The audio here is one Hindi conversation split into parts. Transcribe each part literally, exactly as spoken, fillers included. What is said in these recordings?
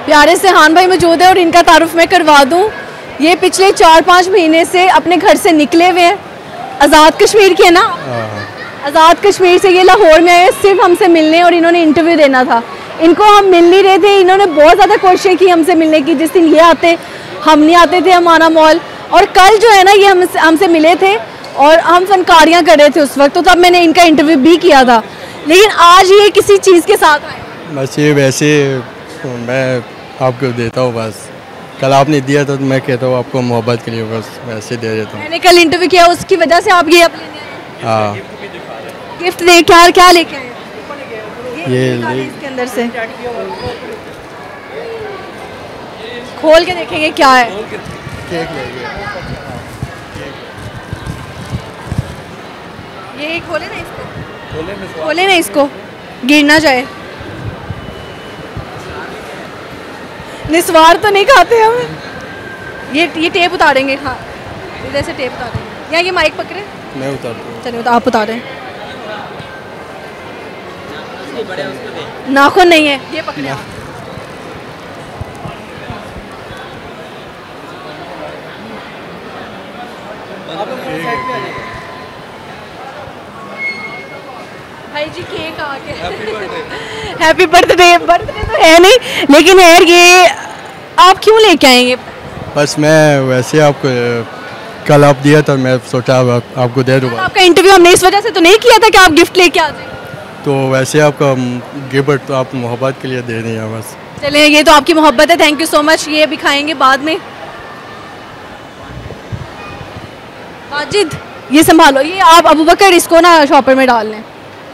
प्यारे सेहान भाई मौजूद है और इनका तारुफ मैं करवा दूं। ये पिछले चार पाँच महीने से अपने घर से निकले हुए हैं। आज़ाद कश्मीर के ना, आज़ाद कश्मीर से ये लाहौर में आए सिर्फ हमसे मिलने और इन्होंने इंटरव्यू देना था। इनको हम मिल नहीं रहे थे, इन्होंने बहुत ज़्यादा कोशिशें की हमसे मिलने की। जिस दिन ये आते हम नहीं आते थे हमारा मॉल। और कल जो है ना ये हम हमसे मिले थे और हम फनकारियाँ कर रहे थे उस वक्त, तो तब मैंने इनका इंटरव्यू भी किया था। लेकिन आज ये किसी चीज़ के साथ आए। बस ये वैसे मैं आपको देता हूँ, बस कल आपने दिया था तो मैं कहता हूँ आपको मोहब्बत के लिए, बस वैसे दे देता हूँ। मैंने कल इंटरव्यू किया, उसकी वजह से आप ये अपने हाँ गिफ्ट दे क्या क्या लेके आए? ये ये इसके अंदर से खोल के देखेंगे क्या है। केक ये खोले ना इसको, खोले ना इसको, गिर ना जाए। निस्वार तो नहीं खाते हम। ये ये टेप उतारेंगे, हाँ इधर से टेप उतारेंगे। या ये माइक पकड़े, मैं उतारता हूँ। चलिए तो आप उतारें। नाखून नहीं है, ये पकड़े आप। भाई जी केक आ गया। Happy birthday. बर्थडे तो है नहीं, लेकिन यार ये आप क्यों लेके आएंगे? बस मैं वैसे आपको कल आप दिया था, मैं सोचा आप, आपको दे दूँगा। आपका इंटरव्यू हमने इस वजह से तो नहीं किया था कि आप गिफ्ट लेके आ जाए। तो वैसे आपका गिफ्ट तो आप मोहब्बत के लिए दे दिया बस। चलिए ये तो आपकी मोहब्बत है, थैंक यू सो मच। ये भी खाएंगे बाद में। माजिद ये संभालो, ये आप अबू बकर इसको ना शॉपर में डाल लें।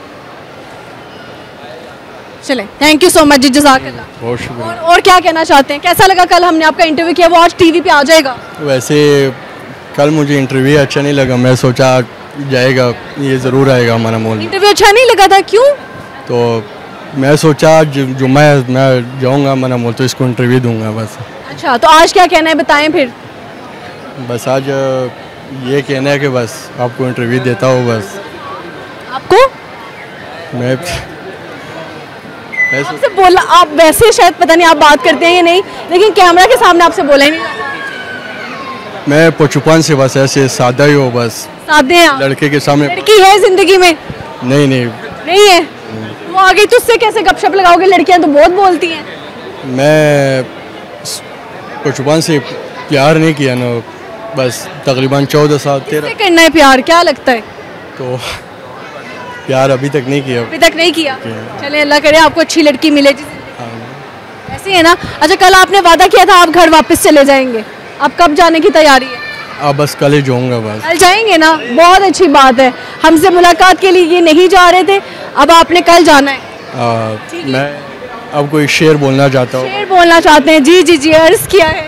चले thank you so much ji, जज़ाकल्लाह। बहुत शुक्रिया। और, और क्या कहना चाहते हैं? कैसा लगा कल हमने आपका इंटरव्यू किया? वो आज टीवी पे आ जाएगा। वैसे कल मुझे इंटरव्यू अच्छा नहीं लगा, मैं सोचा जाएगा, ये ज़रूर आएगा हमारा मॉल। इंटरव्यू अच्छा नहीं लगा था, क्यों? तो मैं सोचा जो मैं मैं जाऊँगा हमारा मॉल तो इसको इंटरव्यू दूंगा बस। अच्छा तो आज क्या कहना है बताएं फिर। बस आज ये कहना है कि बस आपको इंटरव्यू देता हूँ बस। आपको मैं आपसे बोला, आप वैसे शायद पता नहीं आप बात करते हैं या नहीं, लेकिन कैमरा के सामने आपसे बोला ही नहीं। मैं पुचुपान से बस ऐसे सादा ही हो, बस सादे हैं आप। लड़के के सामने। लड़की है जिंदगी में? नहीं नहीं नहीं है तो आगे तुझसे कैसे गपशप लगाओगे? लड़कियां तो बहुत बोलती हैं। मैं पुचुपान से प्यार नहीं किया ना, बस तकरीबन चौदह साल तेरह। करना है प्यार, क्या लगता है? तो प्यार अभी तक नहीं किया। अभी तक नहीं किया? चले अल्लाह करे आपको अच्छी लड़की मिले। ऐसे है ना। अच्छा कल आपने वादा किया था आप घर वापस चले जाएंगे, अब कब जाने की तैयारी है? अब बस कल ही जाऊँगा बस। कल जाएंगे ना, बहुत अच्छी बात है। हमसे मुलाकात के लिए ये नहीं जा रहे थे, अब आपने कल जाना है। आ, मैं अब कोई शेर बोलना चाहता हूँ। शेर बोलना चाहते हैं? जी जी जी अर्ज किया है।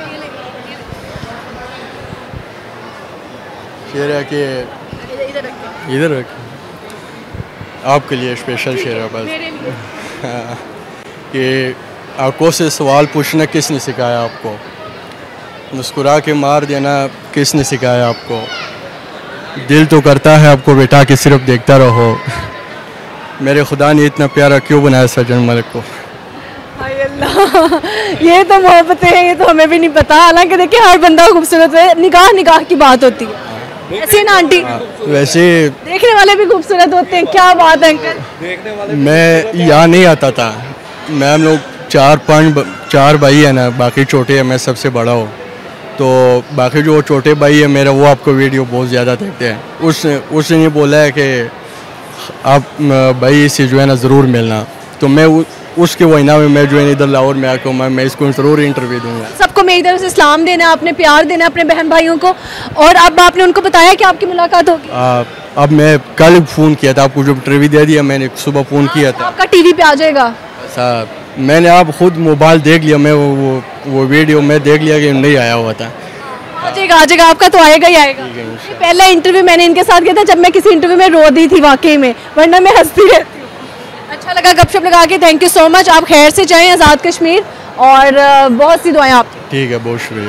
शेर है कि इधर रख, आपके लिए स्पेशल शेर है बस। कि आंखों से सवाल पूछना किसने सिखाया आपको, मुस्कुरा के मार देना किसने सिखाया आपको, दिल तो करता है आपको बेटा कि सिर्फ देखता रहो, मेरे खुदा ने इतना प्यारा क्यों बनाया सजन मलिक को। हाय अल्लाह, ये तो मोहब्बतें हैं, ये तो हमें भी नहीं पता। हालांकि देखिए हर बंदा खूबसूरत है, निगाह निगाह की बात होती है। ऐसे ना आंटी? वैसे देखने वाले भी खूबसूरत होते हैं। क्या बात है अंकल। मैं यहाँ नहीं आता था, मैं हम लोग चार पाँच चार भाई है ना, बाकी छोटे हैं, मैं सबसे बड़ा हूँ। तो बाकी जो छोटे भाई है मेरा, वो आपको वीडियो बहुत ज़्यादा देखते हैं। उस उसने ये बोला है कि आप भाई से जो है ना ज़रूर मिलना, तो मैं उ, उसके वजह में मैं जो है इधर लाहौर में आकर मैं मैं इसको ज़रूर इंटरव्यू दूंगा। सबको मेरी तरफ से सलाम देना, आपने प्यार देना अपने बहन भाइयों को। और अब आपने उनको बताया कि आपकी मुलाकात होगी? अब मैं कल फ़ोन किया था आपको, जो इंटरव्यू दे दिया मैंने, सुबह फ़ोन किया था। आपका टीवी पे आ जाएगा? साहब मैंने आप खुद मोबाइल देख लिया, मैं वो वो, वो वीडियो मैं देख लिया कि नहीं आया हुआ था। आ जाएगा आ जाएगा, आपका तो आएगा ही आएगा। पहला इंटरव्यू मैंने इनके साथ किया था जब मैं किसी इंटरव्यू में रो दी थी वाकई में, वरना मैं हंसती रहती हूँ। अच्छा लगा गपशप लगा के, थैंक यू सो मच। आप खैर से जाएं आज़ाद कश्मीर और बहुत सी दुआएं आपकी। ठीक है, बहुत शुक्रिया।